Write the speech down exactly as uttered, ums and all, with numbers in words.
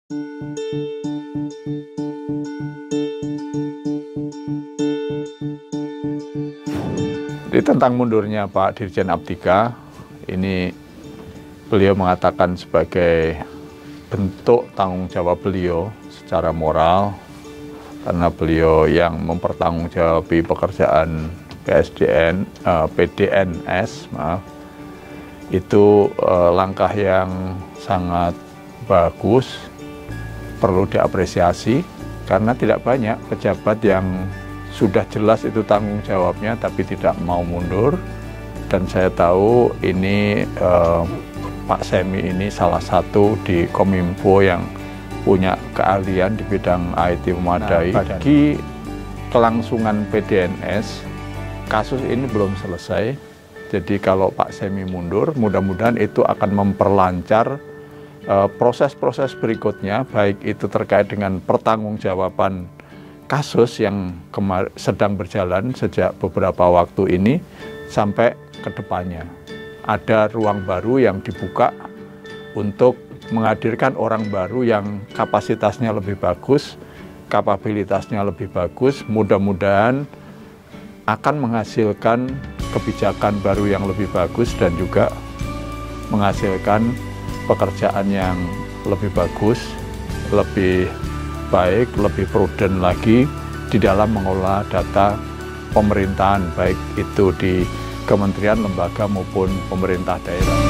Jadi tentang mundurnya Pak Dirjen Aptika, ini beliau mengatakan sebagai bentuk tanggung jawab beliau secara moral, karena beliau yang mempertanggungjawabi pekerjaan P S D N, uh, P D N S, maaf, itu uh, langkah yang sangat bagus, perlu diapresiasi, karena tidak banyak pejabat yang sudah jelas itu tanggung jawabnya tapi tidak mau mundur. Dan saya tahu ini eh, Pak Semi ini salah satu di Kominfo yang punya keahlian di bidang I T memadai. Nah, bagi kelangsungan P D N S, kasus ini belum selesai. Jadi kalau Pak Semi mundur, mudah-mudahan itu akan memperlancar proses-proses uh, berikutnya, baik itu terkait dengan pertanggungjawaban kasus yang sedang berjalan sejak beberapa waktu ini sampai ke depannya. Ada ruang baru yang dibuka untuk menghadirkan orang baru yang kapasitasnya lebih bagus, kapabilitasnya lebih bagus, mudah-mudahan akan menghasilkan kebijakan baru yang lebih bagus dan juga menghasilkan pekerjaan yang lebih bagus, lebih baik, lebih prudent lagi di dalam mengelola data pemerintahan, baik itu di kementerian, lembaga maupun pemerintah daerah.